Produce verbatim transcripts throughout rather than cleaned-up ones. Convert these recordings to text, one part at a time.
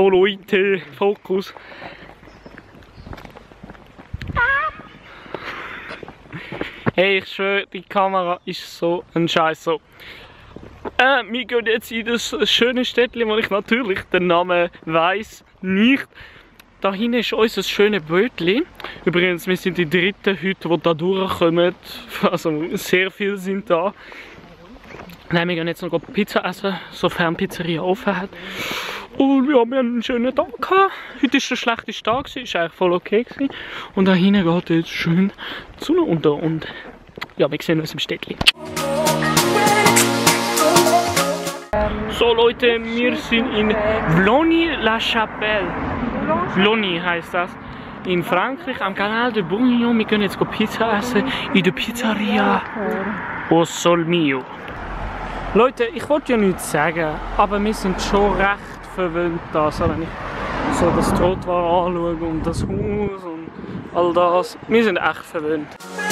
So Leute, Fokus. Hey, ich schwöre, die Kamera ist so ein Scheiß. So. Äh, wir gehen jetzt in das schöne Städtchen, wo ich natürlich den Namen weiss nicht. Da hinten ist unser schönes Bötchen. Übrigens, wir sind die dritten heute, die da durchkommen. Also sehr viele sind da. Nein, wir gehen jetzt noch Pizza essen, sofern die Pizzeria offen hat. Und ja, wir haben einen schönen Tag gehabt. Heute war der schlechteste Tag, es war eigentlich voll okay. Und da hinten geht jetzt schön die Sonne unter. Und ja, wir sehen uns im Städtchen. So Leute, wir sind in Vlony-la-Chapelle. Vlony heisst das. In Frankreich, am Canal de Bourguignon. Wir gehen jetzt Pizza essen in der Pizzeria Au Sol Mio. Leute, ich wollte ja nichts sagen, aber wir sind schon recht verwöhnt da. Also wenn ich so das Trottoir anschaue und das Haus und all das. Wir sind echt verwöhnt.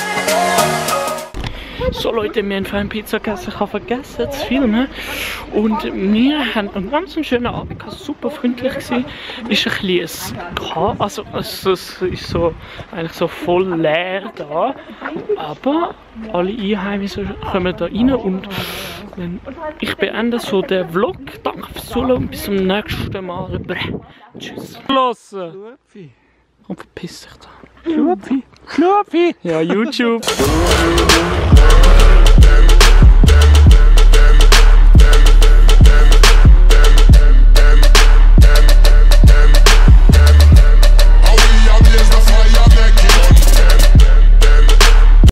So Leute, wir haben vorhin Pizza gegessen, ich habe vergessen zu filmen. Und wir haben einen ganz schönen Abend gehabt, super freundlich gewesen. Ist ein bisschen ein also es ist so, eigentlich so voll leer da. Aber alle Einheimischen kommen da rein und ich beende so den Vlog. Danke fürs Zuschauen, bis zum nächsten Mal. Tschüss. Lassen. Und verpiss dich da. Knupfi! Knupfi! Ja, YouTube.